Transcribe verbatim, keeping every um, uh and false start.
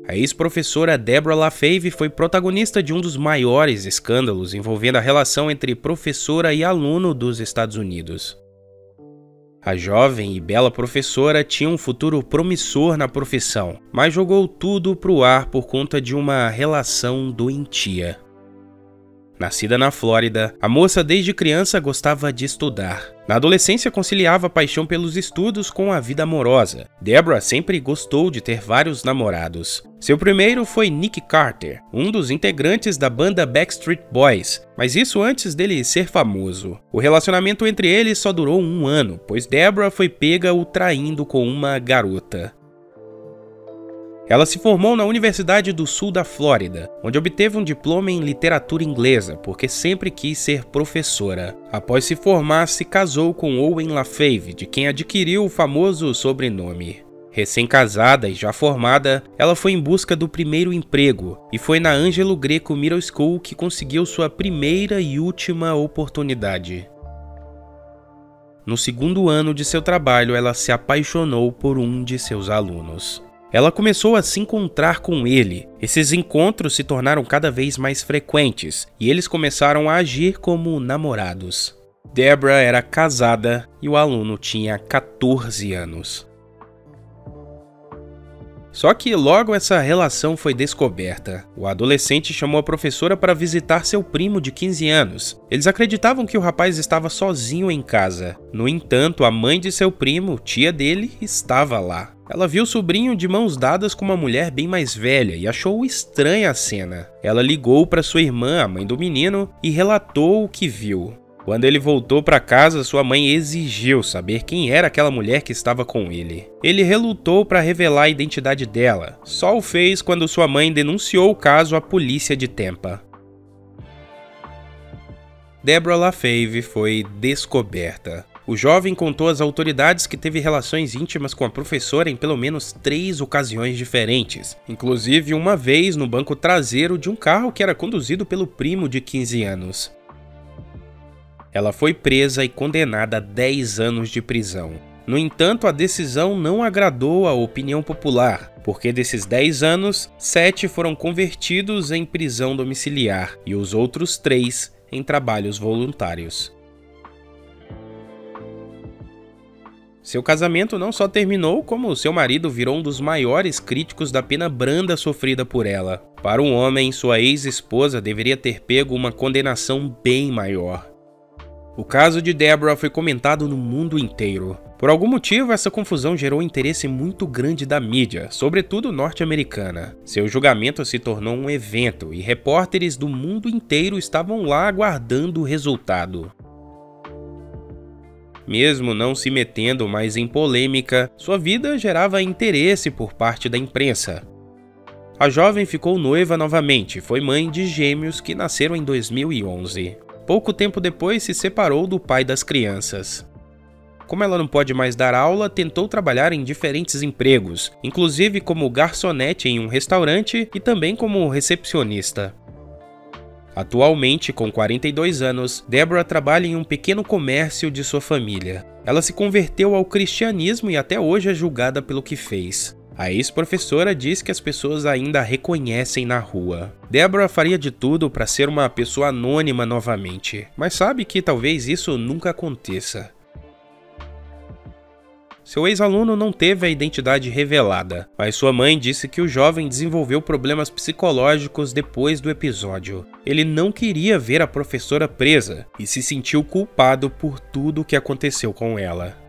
A ex-professora Deborah LaFave foi protagonista de um dos maiores escândalos envolvendo a relação entre professora e aluno dos Estados Unidos. A jovem e bela professora tinha um futuro promissor na profissão, mas jogou tudo pro ar por conta de uma relação doentia. Nascida na Flórida, a moça desde criança gostava de estudar. Na adolescência conciliava a paixão pelos estudos com a vida amorosa. Deborah sempre gostou de ter vários namorados. Seu primeiro foi Nick Carter, um dos integrantes da banda Backstreet Boys, mas isso antes dele ser famoso. O relacionamento entre eles só durou um ano, pois Deborah foi pega o traindo com uma garota. Ela se formou na Universidade do Sul da Flórida, onde obteve um diploma em literatura inglesa, porque sempre quis ser professora. Após se formar, se casou com Owen LaFave, de quem adquiriu o famoso sobrenome. Recém-casada e já formada, ela foi em busca do primeiro emprego, e foi na Ângelo Greco Middle School que conseguiu sua primeira e última oportunidade. No segundo ano de seu trabalho, ela se apaixonou por um de seus alunos. Ela começou a se encontrar com ele. Esses encontros se tornaram cada vez mais frequentes e eles começaram a agir como namorados. Deborah era casada e o aluno tinha quatorze anos. Só que logo essa relação foi descoberta. O adolescente chamou a professora para visitar seu primo de quinze anos. Eles acreditavam que o rapaz estava sozinho em casa. No entanto, a mãe de seu primo, tia dele, estava lá. Ela viu o sobrinho de mãos dadas com uma mulher bem mais velha e achou estranha a cena. Ela ligou para sua irmã, a mãe do menino, e relatou o que viu. Quando ele voltou para casa, sua mãe exigiu saber quem era aquela mulher que estava com ele. Ele relutou para revelar a identidade dela, só o fez quando sua mãe denunciou o caso à polícia de Tampa. Deborah LaFave foi descoberta. O jovem contou às autoridades que teve relações íntimas com a professora em pelo menos três ocasiões diferentes, inclusive uma vez no banco traseiro de um carro que era conduzido pelo primo de quinze anos. Ela foi presa e condenada a dez anos de prisão. No entanto, a decisão não agradou à opinião popular, porque desses dez anos, sete foram convertidos em prisão domiciliar e os outros três em trabalhos voluntários. Seu casamento não só terminou, como seu marido virou um dos maiores críticos da pena branda sofrida por ela. Para um homem, sua ex-esposa deveria ter pego uma condenação bem maior. O caso de Deborah foi comentado no mundo inteiro. Por algum motivo, essa confusão gerou interesse muito grande da mídia, sobretudo norte-americana. Seu julgamento se tornou um evento e repórteres do mundo inteiro estavam lá aguardando o resultado. Mesmo não se metendo mais em polêmica, sua vida gerava interesse por parte da imprensa. A jovem ficou noiva novamente e foi mãe de gêmeos que nasceram em dois mil e onze. Pouco tempo depois se separou do pai das crianças. Como ela não pode mais dar aula, tentou trabalhar em diferentes empregos, inclusive como garçonete em um restaurante e também como recepcionista. Atualmente, com quarenta e dois anos, Deborah trabalha em um pequeno comércio de sua família. Ela se converteu ao cristianismo e até hoje é julgada pelo que fez. A ex-professora diz que as pessoas ainda a reconhecem na rua. Deborah faria de tudo para ser uma pessoa anônima novamente, mas sabe que talvez isso nunca aconteça. Seu ex-aluno não teve a identidade revelada, mas sua mãe disse que o jovem desenvolveu problemas psicológicos depois do episódio. Ele não queria ver a professora presa e se sentiu culpado por tudo o que aconteceu com ela.